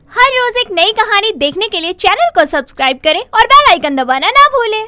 हर रोज एक नई कहानी देखने के लिए चैनल को सब्सक्राइब करें और बेल आइकन दबाना ना भूलें।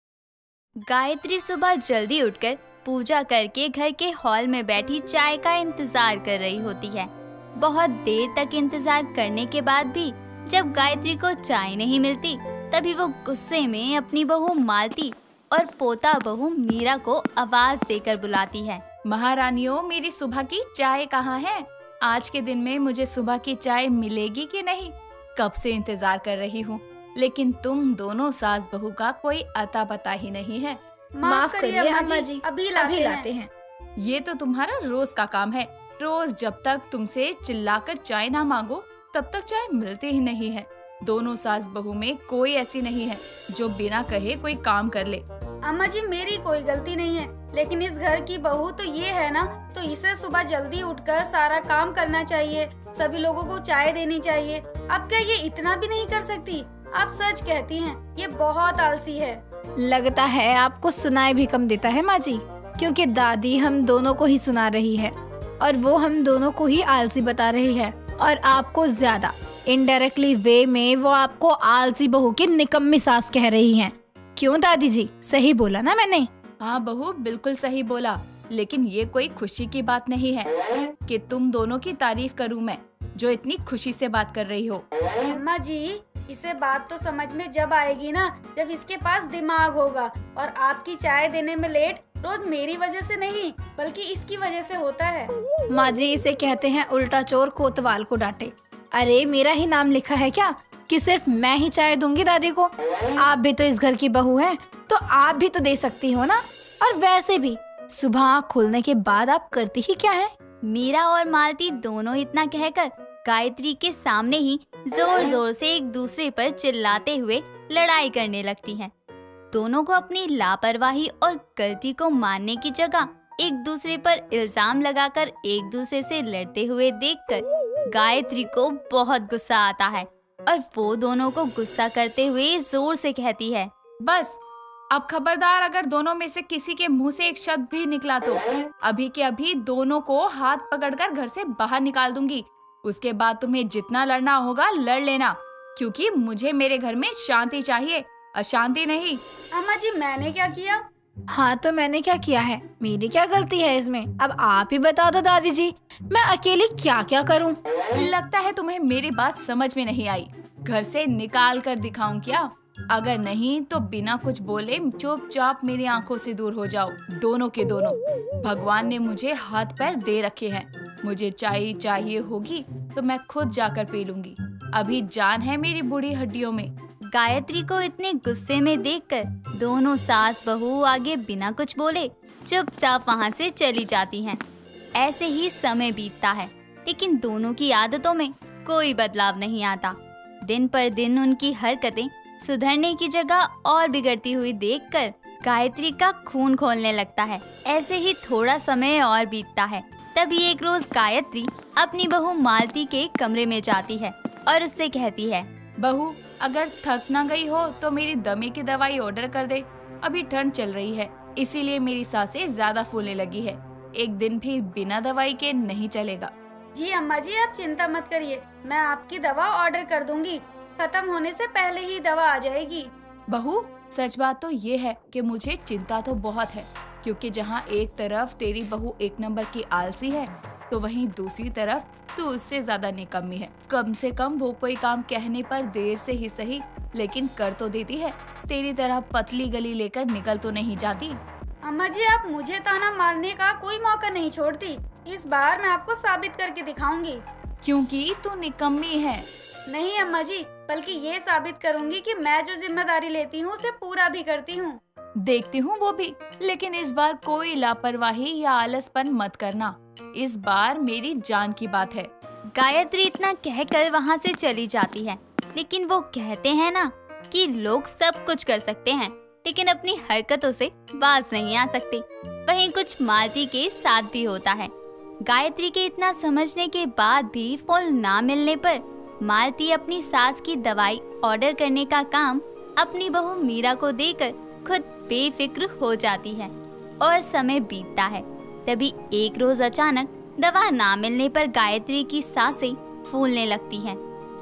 गायत्री सुबह जल्दी उठकर पूजा करके घर के हॉल में बैठी चाय का इंतजार कर रही होती है। बहुत देर तक इंतजार करने के बाद भी जब गायत्री को चाय नहीं मिलती, तभी वो गुस्से में अपनी बहू मालती और पोता बहू मीरा को आवाज देकर बुलाती है। महारानियों, मेरी सुबह की चाय कहाँ है? आज के दिन में मुझे सुबह की चाय मिलेगी कि नहीं? कब से इंतजार कर रही हूँ, लेकिन तुम दोनों सास बहू का कोई अता पता ही नहीं है। माफ करिए अम्मा जी, अभी लाते हैं। ये तो तुम्हारा रोज का काम है। रोज जब तक तुमसे चिल्लाकर चाय ना मांगो, तब तक चाय मिलती ही नहीं है। दोनों सास बहू में कोई ऐसी नहीं है जो बिना कहे कोई काम कर ले। अम्मा जी, मेरी कोई गलती नहीं है, लेकिन इस घर की बहू तो ये है ना, तो इसे सुबह जल्दी उठकर सारा काम करना चाहिए, सभी लोगों को चाय देनी चाहिए। अब क्या ये इतना भी नहीं कर सकती? आप सच कहती हैं, ये बहुत आलसी है। लगता है आपको सुनाई भी कम देता है माँ जी, क्योंकि दादी हम दोनों को ही सुना रही है और वो हम दोनों को ही आलसी बता रही है, और आपको ज्यादा इनडायरेक्टली वे में वो आपको आलसी बहू की निकम्मी सास कह रही हैं। क्यों दादी जी, सही बोला ना मैंने? हाँ बहू, बिल्कुल सही बोला, लेकिन ये कोई खुशी की बात नहीं है कि तुम दोनों की तारीफ करूं मैं, जो इतनी खुशी से बात कर रही हो। अम्मा जी, इसे बात तो समझ में जब आएगी ना, जब इसके पास दिमाग होगा। और आपकी चाय देने में लेट रोज मेरी वजह से नहीं, बल्कि इसकी वजह से होता है। माँ जी, इसे कहते हैं उल्टा चोर कोतवाल को डांटे। अरे मेरा ही नाम लिखा है क्या कि सिर्फ मैं ही चाय दूंगी दादी को? आप भी तो इस घर की बहू हैं, तो आप भी तो दे सकती हो ना। और वैसे भी सुबह आँख खुलने के बाद आप करती ही क्या है? मीरा और मालती दोनों इतना कहकर गायत्री के सामने ही जोर जोर से एक दूसरे पर चिल्लाते हुए लड़ाई करने लगती हैं। दोनों को अपनी लापरवाही और गलती को मानने की जगह एक दूसरे पर इल्जाम लगाकर एक दूसरे से लड़ते हुए देखकर गायत्री को बहुत गुस्सा आता है और वो दोनों को गुस्सा करते हुए जोर से कहती है, बस अब खबरदार, अगर दोनों में से किसी के मुंह से एक शब्द भी निकला तो अभी के अभी दोनों को हाथ पकड़कर घर से बाहर निकाल दूंगी। उसके बाद तुम्हें जितना लड़ना होगा लड़ लेना, क्योंकि मुझे मेरे घर में शांति चाहिए, अशांति नहीं। अम्मा जी, मैंने क्या किया? हाँ तो मैंने क्या किया है? मेरी क्या गलती है इसमें? अब आप ही बता दो दादी जी, मैं अकेली क्या क्या करूँ? लगता है तुम्हें मेरी बात समझ में नहीं आई। घर से निकाल कर दिखाऊं क्या? अगर नहीं तो बिना कुछ बोले चुपचाप मेरी आंखों से दूर हो जाओ, दोनों के दोनों। भगवान ने मुझे हाथ पैर दे रखे हैं, मुझे चाय चाहिए होगी तो मैं खुद जाकर पी लूंगी। अभी जान है मेरी बूढ़ी हड्डियों में। गायत्री को इतने गुस्से में देखकर दोनों सास बहू आगे बिना कुछ बोले चुपचाप वहाँ से चली जाती हैं। ऐसे ही समय बीतता है, लेकिन दोनों की आदतों में कोई बदलाव नहीं आता। दिन पर दिन उनकी हरकतें सुधरने की जगह और बिगड़ती हुई देखकर गायत्री का खून खौलने लगता है। ऐसे ही थोड़ा समय और बीतता है। तभी एक रोज गायत्री अपनी बहू मालती के कमरे में जाती है और उससे कहती है, बहू, अगर थक ना गई हो तो मेरी दमे की दवाई ऑर्डर कर दे। अभी ठंड चल रही है, इसीलिए मेरी सांसें ज्यादा फूलने लगी है। एक दिन भी बिना दवाई के नहीं चलेगा। जी अम्मा जी, आप चिंता मत करिए, मैं आपकी दवा ऑर्डर कर दूंगी। खत्म होने से पहले ही दवा आ जाएगी। बहू, सच बात तो ये है कि मुझे चिंता तो बहुत है, क्योंकि जहाँ एक तरफ तेरी बहू एक नंबर की आलसी है, तो वहीं दूसरी तरफ तू उससे ज्यादा निकम्मी है। कम से कम वो कोई काम कहने पर देर से ही सही, लेकिन कर तो देती है। तेरी तरह पतली गली लेकर निकल तो नहीं जाती। अम्मा जी, आप मुझे ताना मारने का कोई मौका नहीं छोड़ती। इस बार मैं आपको साबित करके दिखाऊंगी। क्योंकि तू निकम्मी है। नहीं अम्मा जी, बल्कि ये साबित करूंगी कि मैं जो जिम्मेदारी लेती हूँ उसे पूरा भी करती हूँ। देखती हूँ वो भी, लेकिन इस बार कोई लापरवाही या आलसपन मत करना। इस बार मेरी जान की बात है। गायत्री इतना कहकर वहाँ से चली जाती है, लेकिन वो कहते हैं ना कि लोग सब कुछ कर सकते हैं, लेकिन अपनी हरकतों से बाज नहीं आ सकते। वहीं कुछ मालती के साथ भी होता है। गायत्री के इतना समझने के बाद भी फल ना मिलने पर मालती अपनी सास की दवाई ऑर्डर करने का काम अपनी बहू मीरा को देकर खुद बेफिक्र हो जाती है और समय बीतता है। तभी एक रोज अचानक दवा ना मिलने पर गायत्री की सांसें फूलने लगती हैं।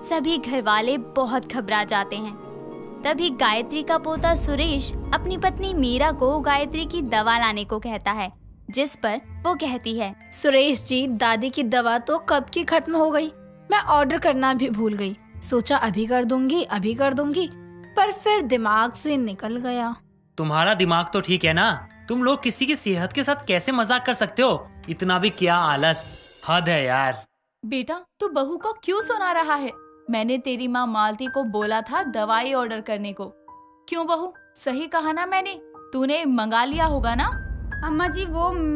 सभी घर वाले बहुत घबरा जाते हैं। तभी गायत्री का पोता सुरेश अपनी पत्नी मीरा को गायत्री की दवा लाने को कहता है, जिस पर वो कहती है, सुरेश जी, दादी की दवा तो कब की खत्म हो गई। मैं ऑर्डर करना भी भूल गई। सोचा अभी कर दूंगी, पर फिर दिमाग से निकल गया। तुम्हारा दिमाग तो ठीक है ना, तुम लोग किसी की सेहत के साथ कैसे मजाक कर सकते हो? इतना भी क्या आलस, हद है यार। बेटा, तू बहू को क्यों सुना रहा है? मैंने तेरी माँ मालती को बोला था दवाई ऑर्डर करने को। क्यों बहू, सही कहा ना मैंने? तूने मंगा लिया होगा ना? अम्मा जी,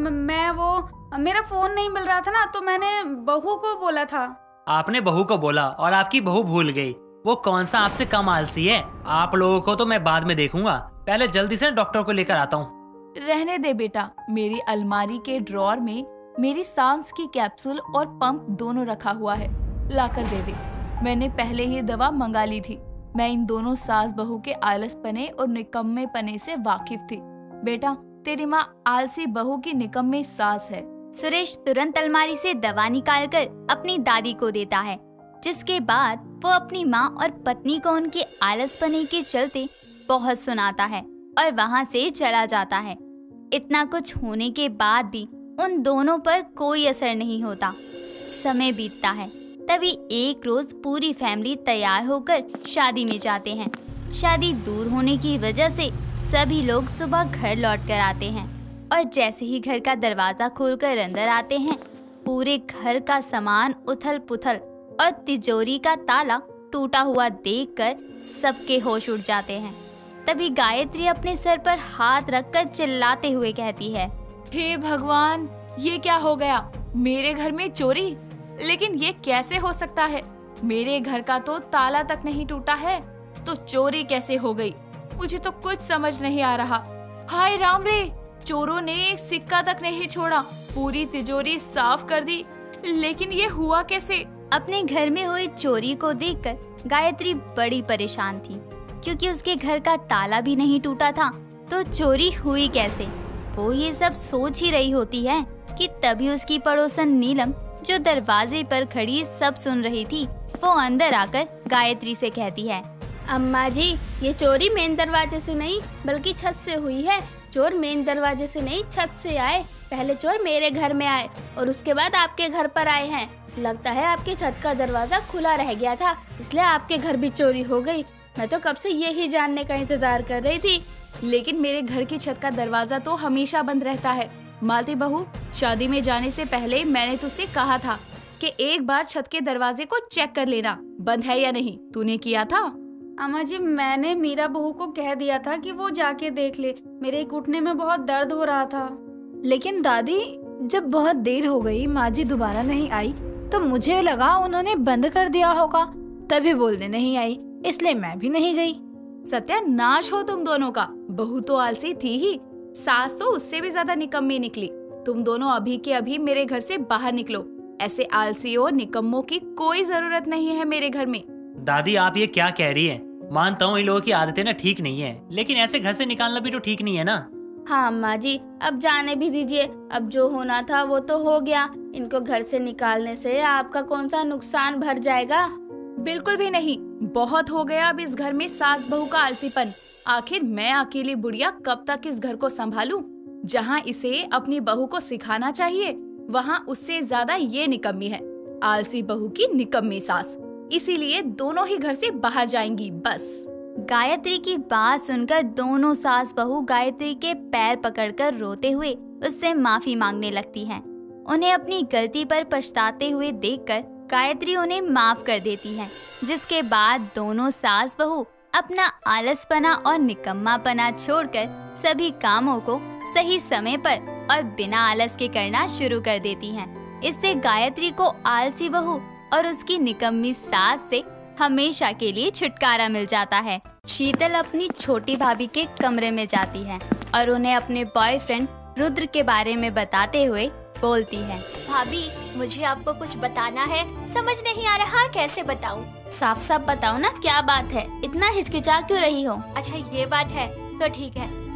मेरा फोन नहीं मिल रहा था ना, तो मैंने बहू को बोला था। आपने बहू को बोला और आपकी बहू भूल गई। वो कौन सा आपसे कम आलसी है? आप लोगों को तो मैं बाद में देखूंगा, पहले जल्दी से डॉक्टर को लेकर आता हूँ। रहने दे बेटा, मेरी अलमारी के ड्रॉर में मेरी सांस की कैप्सूल और पंप दोनों रखा हुआ है, लाकर दे दे। मैंने पहले ही दवा मंगा ली थी। मैं इन दोनों सास बहू के आलसपने और निकम्मेपने से वाकिफ थी। बेटा, तेरी माँ आलसी बहू की निकम्मी सास है। सुरेश तुरंत अलमारी से दवा निकालकर अपनी दादी को देता है, जिसके बाद वो अपनी माँ और पत्नी को उनके आलसपने के चलते बहुत सुनाता है और वहाँ से चला जाता है। इतना कुछ होने के बाद भी उन दोनों पर कोई असर नहीं होता। समय बीतता है। तभी एक रोज पूरी फैमिली तैयार होकर शादी में जाते हैं। शादी दूर होने की वजह से सभी लोग सुबह घर लौट कर आते हैं और जैसे ही घर का दरवाजा खोलकर अंदर आते हैं, पूरे घर का सामान उथल पुथल और तिजोरी का ताला टूटा हुआ देखकर सबके होश उड़ जाते हैं। तभी गायत्री अपने सर पर हाथ रखकर चिल्लाते हुए कहती है, हे भगवान, ये क्या हो गया? मेरे घर में चोरी? लेकिन ये कैसे हो सकता है? मेरे घर का तो ताला तक नहीं टूटा है, तो चोरी कैसे हो गई? मुझे तो कुछ समझ नहीं आ रहा। हाय राम रे, चोरों ने एक सिक्का तक नहीं छोड़ा, पूरी तिजोरी साफ कर दी। लेकिन ये हुआ कैसे? अपने घर में हुई चोरी को देखकर गायत्री बड़ी परेशान थी, क्योंकि उसके घर का ताला भी नहीं टूटा था, तो चोरी हुई कैसे? वो ये सब सोच ही रही होती है कि तभी उसकी पड़ोसन नीलम, जो दरवाजे पर खड़ी सब सुन रही थी, वो अंदर आकर गायत्री से कहती है, अम्मा जी, ये चोरी मेन दरवाजे से नहीं बल्कि छत से हुई है। चोर मेन दरवाजे से नहीं, छत से आए। पहले चोर मेरे घर में आए और उसके बाद आपके घर पर आए हैं। लगता है आपके छत का दरवाजा खुला रह गया था, इसलिए आपके घर भी चोरी हो गई। मैं तो कब से यही जानने का इंतजार कर रही थी। लेकिन मेरे घर की छत का दरवाजा तो हमेशा बंद रहता है। मालती बहू, शादी में जाने से पहले मैंने तुझसे कहा था कि एक बार छत के दरवाजे को चेक कर लेना, बंद है या नहीं। तूने किया था? अम्मा जी, मैंने मीरा बहू को कह दिया था कि वो जाके देख ले। मेरे घुटने में बहुत दर्द हो रहा था। लेकिन दादी, जब बहुत देर हो गई, माँ जी दोबारा नहीं आई, तो मुझे लगा उन्होंने बंद कर दिया होगा, तभी बोलने नहीं आई, इसलिए मैं भी नहीं गई। सत्यानाश हो तुम दोनों का। बहू तो आलसी थी ही, सास तो उससे भी ज्यादा निकम्मी निकली। तुम दोनों अभी के अभी मेरे घर से बाहर निकलो। ऐसे आलसी और निकम्मों की कोई जरूरत नहीं है मेरे घर में। दादी, आप ये क्या कह रही हैं? मानता हूँ इन लोगों की आदतें ना ठीक नहीं है, लेकिन ऐसे घर से निकालना भी तो ठीक नहीं है ना। हाँ अम्मा जी, अब जाने भी दीजिए। अब जो होना था वो तो हो गया। इनको घर से निकालने से आपका कौन सा नुकसान भर जाएगा? बिल्कुल भी नहीं। बहुत हो गया अब इस घर में सास बहू का आलसीपन। आखिर मैं अकेली बुढ़िया कब तक इस घर को संभालूं? जहाँ इसे अपनी बहू को सिखाना चाहिए, वहाँ उससे ज्यादा ये निकम्मी है, आलसी बहू की निकम्मी सास। इसीलिए दोनों ही घर से बाहर जाएंगी बस। गायत्री की बात सुनकर दोनों सास बहू गायत्री के पैर पकड़कर रोते हुए उससे माफी मांगने लगती हैं। उन्हें अपनी गलती पर पछताते हुए देखकर गायत्री उन्हें माफ कर देती है, जिसके बाद दोनों सास बहू अपना आलसपना और निकम्मापना छोड़कर सभी कामों को सही समय पर और बिना आलस के करना शुरू कर देती हैं। इससे गायत्री को आलसी बहू और उसकी निकम्मी सास से हमेशा के लिए छुटकारा मिल जाता है। शीतल अपनी छोटी भाभी के कमरे में जाती है और उन्हें अपने बॉयफ्रेंड रुद्र के बारे में बताते हुए बोलती है, भाभी, मुझे आपको कुछ बताना है, समझ नहीं आ रहा कैसे बताऊं। साफ साफ बताओ ना, क्या बात है? इतना हिचकिचा क्यों रही हो? अच्छा ये बात है, तो ठीक है।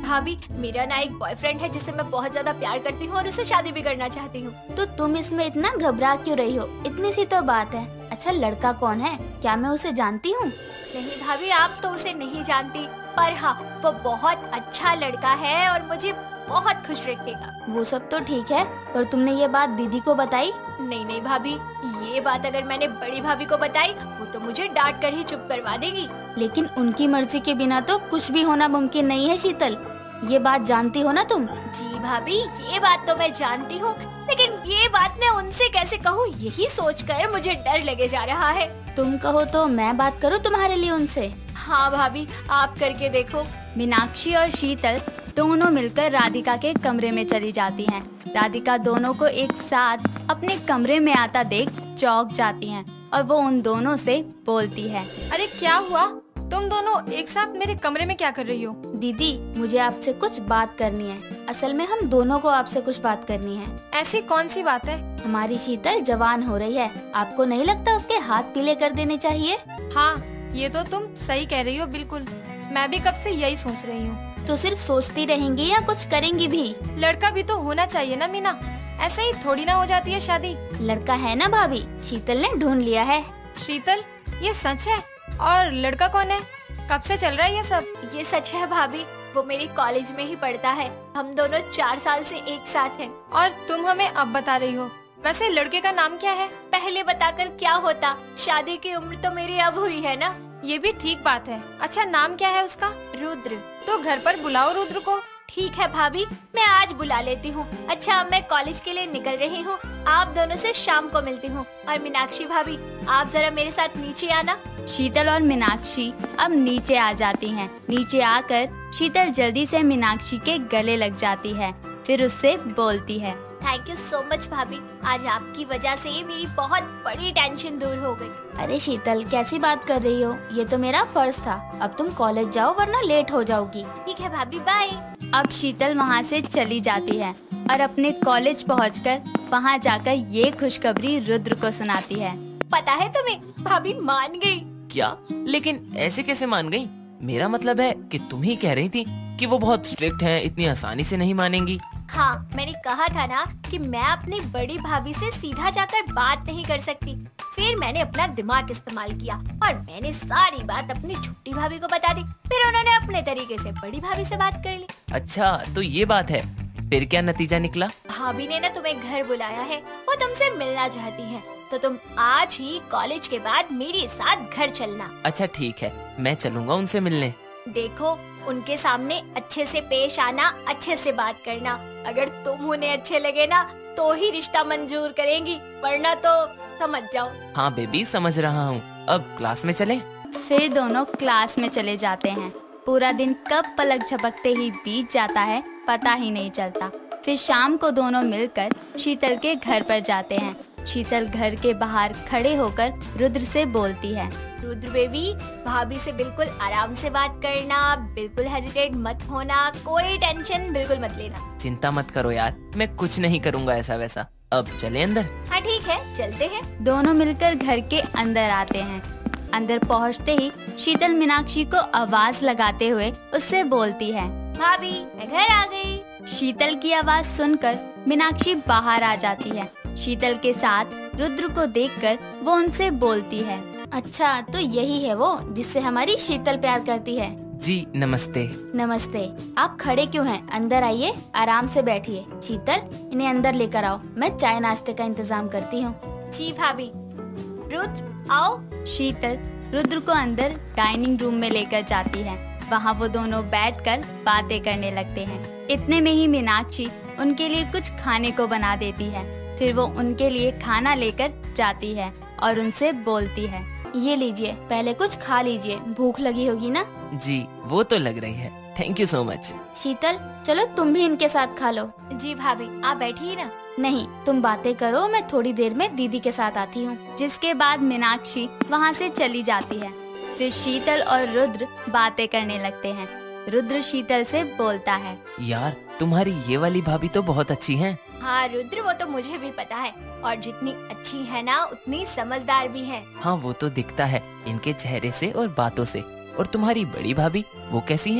भाभी मेरा ना एक बॉयफ्रेंड है जिससे मैं बहुत ज्यादा प्यार करती हूँ और उससे शादी भी करना चाहती हूँ। तो तुम इसमें इतना घबरा क्यों रही हो? इतनी सी तो बात है। अच्छा, लड़का कौन है? क्या मैं उसे जानती हूँ? नहीं भाभी, आप तो उसे नहीं जानती, पर हाँ वो बहुत अच्छा लड़का है और मुझे बहुत खुश रखेगा। वो सब तो ठीक है, पर तुमने ये बात दीदी को बताई? नहीं नहीं भाभी, ये बात अगर मैंने बड़ी भाभी को बताई वो तो मुझे डांट कर ही चुप करवा देगी। लेकिन उनकी मर्जी के बिना तो कुछ भी होना मुमकिन नहीं है शीतल, ये बात जानती हो ना तुम? जी भाभी, ये बात तो मैं जानती हूँ, लेकिन ये बात मैं उनसे कैसे कहूँ यही सोचकर मुझे डर लगे जा रहा है। तुम कहो तो मैं बात करूँ तुम्हारे लिए उनसे? हाँ भाभी, आप करके देखो। मीनाक्षी और शीतल दोनों मिलकर राधिका के कमरे में चली जाती हैं। राधिका दोनों को एक साथ अपने कमरे में आता देख चौंक जाती हैं और वो उन दोनों से बोलती है, अरे क्या हुआ? तुम दोनों एक साथ मेरे कमरे में क्या कर रही हो? दीदी मुझे आपसे कुछ बात करनी है। असल में हम दोनों को आपसे कुछ बात करनी है। ऐसी कौन सी बात है? हमारी शीतल जवान हो रही है, आपको नहीं लगता उसके हाथ पीले कर देने चाहिए? हाँ, ये तो तुम सही कह रही हो, बिल्कुल। मैं भी कब से यही सोच रही हूँ। तो सिर्फ सोचती रहेंगी या कुछ करेंगी भी? लड़का भी तो होना चाहिए ना मीना, ऐसे ही थोड़ी ना हो जाती है शादी। लड़का है ना भाभी, शीतल ने ढूंढ लिया है। शीतल, ये सच है? और लड़का कौन है? कब से चल रहा है ये सब? ये सच है भाभी, वो मेरे कॉलेज में ही पढ़ता है। हम दोनों 4 साल से एक साथ हैं। और तुम हमें अब बता रही हो? वैसे लड़के का नाम क्या है? पहले बताकर क्या होता, शादी की उम्र तो मेरी अब हुई है ना। ये भी ठीक बात है। अच्छा, नाम क्या है उसका? रुद्र। तो घर पर बुलाओ रुद्र को। ठीक है भाभी, मैं आज बुला लेती हूँ। अच्छा, मैं कॉलेज के लिए निकल रही हूँ, आप दोनों से शाम को मिलती हूँ। और मीनाक्षी भाभी, आप जरा मेरे साथ नीचे आना। शीतल और मीनाक्षी अब नीचे आ जाती हैं। नीचे आकर शीतल जल्दी से मीनाक्षी के गले लग जाती है, फिर उससे बोलती है, थैंक यू सो मच भाभी, आज आपकी वजह से मेरी बहुत बड़ी टेंशन दूर हो गई। अरे शीतल, कैसी बात कर रही हो? ये तो मेरा फर्ज था। अब तुम कॉलेज जाओ वरना लेट हो जाओगी। ठीक है भाभी, बाय। अब शीतल वहाँ से चली जाती है और अपने कॉलेज पहुंचकर वहाँ जाकर ये खुशखबरी रुद्र को सुनाती है। पता है तुम्हें, भाभी मान गई। क्या? लेकिन ऐसे कैसे मान गई? मेरा मतलब है कि तुम ही कह रही थी कि वो बहुत स्ट्रिक्ट हैं, इतनी आसानी से नहीं मानेंगी। हाँ, मैंने कहा था ना कि मैं अपनी बड़ी भाभी से सीधा जाकर बात नहीं कर सकती। फिर मैंने अपना दिमाग इस्तेमाल किया और मैंने सारी बात अपनी छोटी भाभी को बता दी। फिर उन्होंने अपने तरीके से बड़ी भाभी से बात कर ली। अच्छा, तो ये बात है। फिर क्या नतीजा निकला? भाभी ने ना तुम्हें घर बुलाया है, वो तुमसे मिलना चाहती है, तो तुम आज ही कॉलेज के बाद मेरे साथ घर चलना। अच्छा ठीक है, मैं चलूँगा उनसे मिलने। देखो, उनके सामने अच्छे से पेश आना, अच्छे से बात करना। अगर तुम उन्हें अच्छे लगे ना तो ही रिश्ता मंजूर करेंगी, वरना तो समझ जाओ। हाँ बेबी, समझ रहा हूँ। अब क्लास में चलें? फिर दोनों क्लास में चले जाते हैं। पूरा दिन कब पलक झपकते ही बीत जाता है पता ही नहीं चलता। फिर शाम को दोनों मिलकर शीतल के घर पर जाते हैं। शीतल घर के बाहर खड़े होकर रुद्र से बोलती है, रुद्र बेबी, भाभी से बिल्कुल आराम से बात करना, बिल्कुल हेजिटेट मत होना, कोई टेंशन बिल्कुल मत लेना। चिंता मत करो यार, मैं कुछ नहीं करूँगा ऐसा वैसा। अब चले अंदर? हाँ ठीक है, चलते हैं। दोनों मिलकर घर के अंदर आते हैं। अंदर पहुंचते ही शीतल मीनाक्षी को आवाज लगाते हुए उससे बोलती है, भाभी मैं घर आ गई। शीतल की आवाज सुनकर मीनाक्षी बाहर आ जाती है। शीतल के साथ रुद्र को देखकर वो उनसे बोलती है, अच्छा तो यही है वो जिससे हमारी शीतल प्यार करती है। जी नमस्ते। नमस्ते। आप खड़े क्यों हैं? अंदर आइए, आराम से बैठिए। शीतल, इन्हें अंदर लेकर आओ, मैं चाय नाश्ते का इंतजाम करती हूँ। जी भाभी। रुद्र आओ। शीतल रुद्र को अंदर डाइनिंग रूम में लेकर जाती है। वहाँ वो दोनों बैठकर बातें करने लगते हैं। इतने में ही मीनाक्षी उनके लिए कुछ खाने को बना देती है। फिर वो उनके लिए खाना लेकर जाती है और उनसे बोलती है, ये लीजिए, पहले कुछ खा लीजिए, भूख लगी होगी ना। जी वो तो लग रही है, thank you so much. Sheetal, चलो तुम भी इनके साथ खा लो। जी भाभी, आप बैठिए ना। नहीं, तुम बातें करो, मैं थोड़ी देर में दीदी के साथ आती हूँ। जिसके बाद मीनाक्षी वहाँ से चली जाती है। फिर शीतल और रुद्र बातें करने लगते हैं। रुद्र शीतल से बोलता है, यार तुम्हारी ये वाली भाभी तो बहुत अच्छी हैं। हाँ रुद्र, वो तो मुझे भी पता है, और जितनी अच्छी है ना उतनी समझदार भी है। हाँ वो तो दिखता है इनके चेहरे से और बातों से। और तुम्हारी बड़ी भाभी वो कैसी हैं?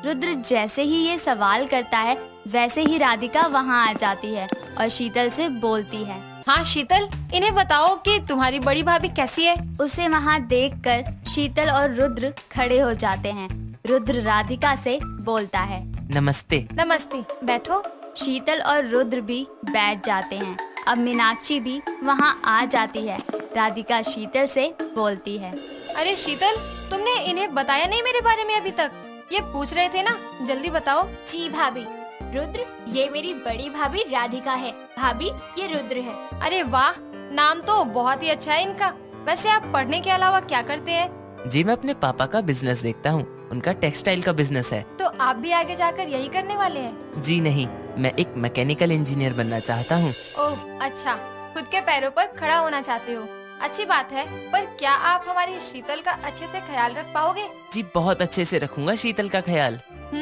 रुद्र जैसे ही ये सवाल करता है वैसे ही राधिका वहाँ आ जाती है और शीतल से बोलती है। हाँ शीतल, इन्हें बताओ कि तुम्हारी बड़ी भाभी कैसी है। उसे वहाँ देखकर शीतल और रुद्र खड़े हो जाते हैं। रुद्र राधिका से बोलता है, नमस्ते। नमस्ते, बैठो। शीतल और रुद्र भी बैठ जाते हैं। अब मीनाक्षी भी वहाँ आ जाती है। राधिका शीतल से बोलती है, अरे शीतल, तुमने इन्हें बताया नहीं मेरे बारे में अभी तक। ये पूछ रहे थे ना, जल्दी बताओ। जी भाभी। रुद्र, ये मेरी बड़ी भाभी राधिका है। भाभी, ये रुद्र है। अरे वाह, नाम तो बहुत ही अच्छा है इनका। वैसे आप पढ़ने के अलावा क्या करते हैं? जी मैं अपने पापा का बिजनेस देखता हूँ। उनका टेक्सटाइल का बिजनेस है। तो आप भी आगे जाकर यही करने वाले हैं? जी नहीं, मैं एक मैकेनिकल इंजीनियर बनना चाहता हूँ। ओह अच्छा, खुद के पैरों पर खड़ा होना चाहते हो। अच्छी बात है, पर क्या आप हमारी शीतल का अच्छे से ख्याल रख पाओगे? जी बहुत अच्छे से रखूंगा शीतल का ख्याल।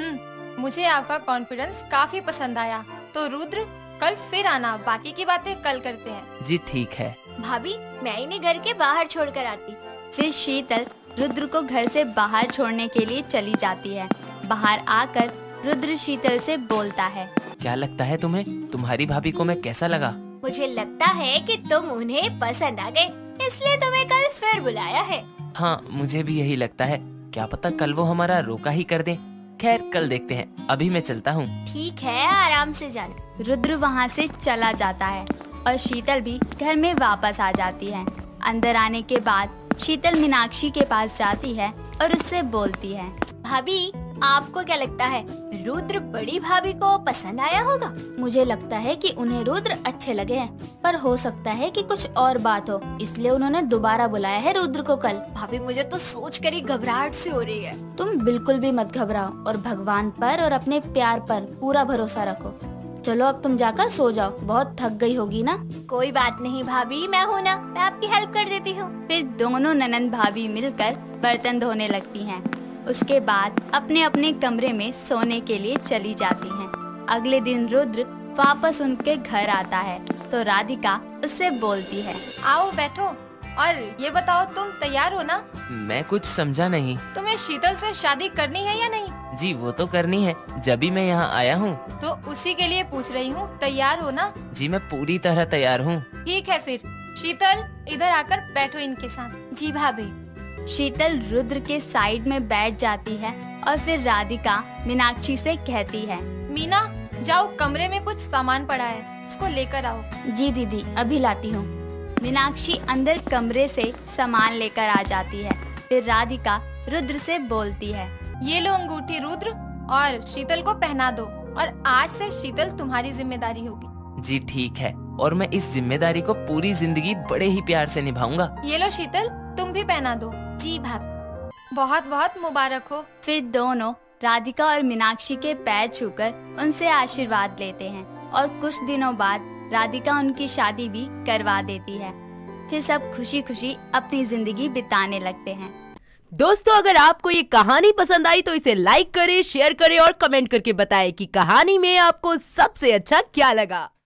मुझे आपका कॉन्फिडेंस काफी पसंद आया। तो रुद्र, कल फिर आना, बाकी की बातें कल करते हैं। जी ठीक है। भाभी, मैं इन्हें घर के बाहर छोड़ कर आती। फिर शीतल रुद्र को घर से बाहर छोड़ने के लिए चली जाती है। बाहर आकर रुद्र शीतल से बोलता है, क्या लगता है तुम्हें, तुम्हारी भाभी को मैं कैसा लगा? मुझे लगता है कि तुम उन्हें पसंद आ गए, इसलिए तुम्हें कल फिर बुलाया है। हाँ मुझे भी यही लगता है। क्या पता कल वो हमारा रोका ही कर दे। खैर कल देखते हैं, अभी मैं चलता हूँ। ठीक है, आराम से जाना। रुद्र वहाँ से चला जाता है और शीतल भी घर में वापस आ जाती है। अंदर आने के बाद शीतल मीनाक्षी के पास जाती है और उससे बोलती है, भाभी, आपको क्या लगता है, रुद्र बड़ी भाभी को पसंद आया होगा? मुझे लगता है कि उन्हें रुद्र अच्छे लगे हैं, पर हो सकता है कि कुछ और बात हो, इसलिए उन्होंने दोबारा बुलाया है रुद्र को कल। भाभी, मुझे तो सोचकर ही घबराहट सी हो रही है। तुम बिल्कुल भी मत घबराओ और भगवान पर और अपने प्यार पर पूरा भरोसा रखो। चलो अब तुम जाकर सो जाओ, बहुत थक गई होगी ना। कोई बात नहीं भाभी, मैं हूँ ना, मैं आपकी हेल्प कर देती हूँ। फिर दोनों ननंद भाभी मिलकर बर्तन धोने लगती हैं। उसके बाद अपने अपने कमरे में सोने के लिए चली जाती हैं। अगले दिन रुद्र वापस उनके घर आता है तो राधिका उससे बोलती है, आओ बैठो, और ये बताओ तुम तैयार हो ना? मैं कुछ समझा नहीं। तुम्हें शीतल से शादी करनी है या नहीं? जी वो तो करनी है, जब भी मैं यहाँ आया हूँ। तो उसी के लिए पूछ रही हूँ, तैयार हो ना? जी मैं पूरी तरह तैयार हूँ। ठीक है फिर, शीतल इधर आकर बैठो इनके साथ। जी भाभी। शीतल रुद्र के साइड में बैठ जाती है और फिर राधिका मीनाक्षी से कहती है, मीना, जाओ कमरे में कुछ सामान पड़ा है, इसको लेकर आओ। जी दीदी, अभी लाती हूँ। मीनाक्षी अंदर कमरे से सामान लेकर आ जाती है। फिर राधिका रुद्र से बोलती है, ये लो अंगूठी रुद्र, और शीतल को पहना दो, और आज से शीतल तुम्हारी जिम्मेदारी होगी। जी ठीक है, और मैं इस जिम्मेदारी को पूरी जिंदगी बड़े ही प्यार से निभाऊंगा। ये लो शीतल, तुम भी पहना दो। जी भाभी। बहुत बहुत मुबारक हो। फिर दोनों राधिका और मीनाक्षी के पैर छूकर उनसे आशीर्वाद लेते हैं और कुछ दिनों बाद राधिका उनकी शादी भी करवा देती है। फिर सब खुशी खुशी अपनी जिंदगी बिताने लगते हैं। दोस्तों, अगर आपको ये कहानी पसंद आई तो इसे लाइक करें, शेयर करें और कमेंट करके बताएं कि कहानी में आपको सबसे अच्छा क्या लगा।